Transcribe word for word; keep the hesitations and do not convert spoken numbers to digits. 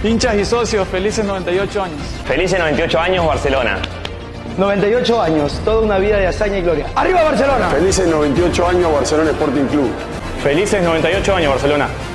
Hinchas y socios, felices noventa y ocho años. Felices noventa y ocho años, Barcelona. noventa y ocho años, toda una vida de hazaña y gloria. ¡Arriba Barcelona! Felices noventa y ocho años, Barcelona Sporting Club. Felices noventa y ocho años, Barcelona.